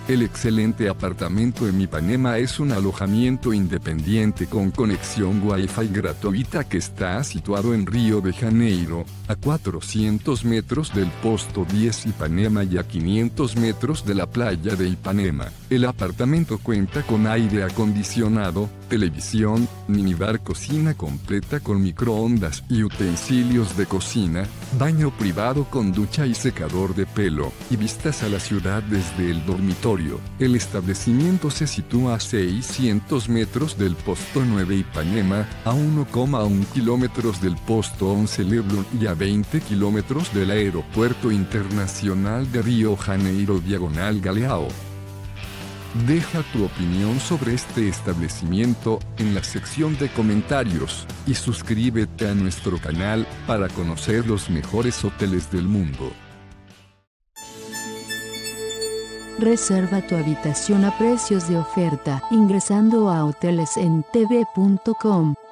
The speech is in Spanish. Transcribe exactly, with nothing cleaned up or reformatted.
El excelente apartamento en Ipanema es un alojamiento independiente con conexión Wi-Fi gratuita que está situado en Río de Janeiro, a cuatrocientos metros del Posto diez Ipanema y a quinientos metros de la playa de Ipanema. El apartamento cuenta con aire acondicionado, televisión, minibar, cocina completa con microondas y utensilios de cocina, baño privado con ducha y secador de pelo, y vistas a la ciudad desde el dormitorio. El establecimiento se sitúa a seiscientos metros del Posto nueve Ipanema, a uno coma uno kilómetros del Posto once Leblon y a veinte kilómetros del Aeropuerto Internacional de Río Janeiro diagonal Galeão. Deja tu opinión sobre este establecimiento en la sección de comentarios, y suscríbete a nuestro canal para conocer los mejores hoteles del mundo. Reserva tu habitación a precios de oferta ingresando a hoteles en t v punto com.